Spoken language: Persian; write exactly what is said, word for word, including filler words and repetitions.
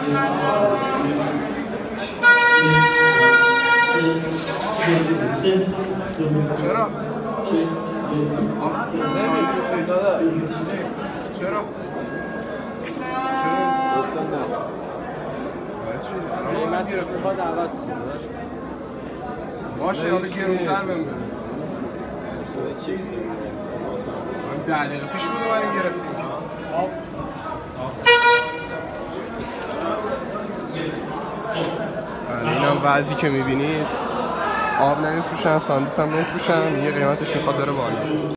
چرا؟ چرا؟ قیمت میخواد عوض شد باشه حالا گرونتر بهم بده. ده دقیقه پیش بود اومدیم گرفتیم. این هم وضعی که میبینید آب نمیفروشن، ساندویچ هم نمیفروشن، یه قیمتش میخواد بره بالا.